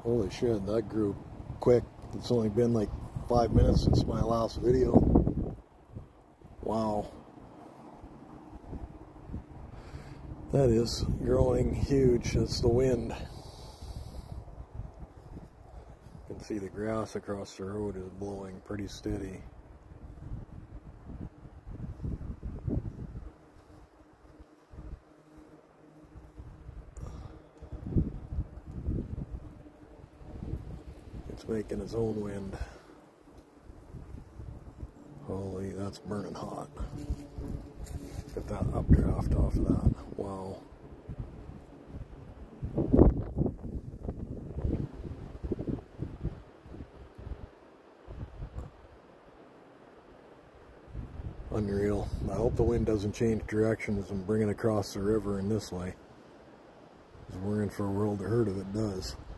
Holy shit, that grew quick. It's only been like 5 minutes since my last video. Wow. That is growing huge. It's the wind. You can see the grass across the road is blowing pretty steady. It's making its own wind. Holy, that's burning hot. Get that updraft off of that. Wow. Unreal. I hope the wind doesn't change directions and bring it across the river in this way, because we're in for a world of hurt if it does.